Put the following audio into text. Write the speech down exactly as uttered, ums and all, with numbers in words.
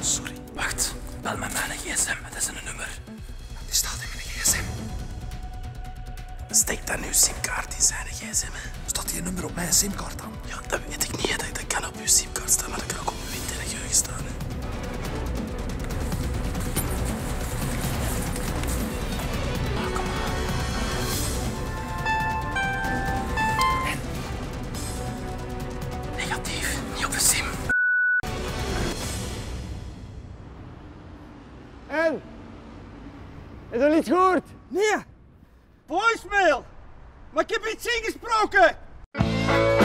sorry. Wacht, bel met mijn gsm, dat is een nummer. Die staat in mijn gsm. Steek dan uw simkaart in zijn gsm. Hè. Staat die nummer op mijn simkaart dan? Ja, dat weet ik niet. Dat, dat kan op uw simkaart staan, maar dat kan ook op uw interneutgeheugen staan. Hè. Oh, kom maar. En? Negatief, niet op uw sim. En? Is dat niet goed? Nee. Voicemail. Maar ik heb iets ingesproken.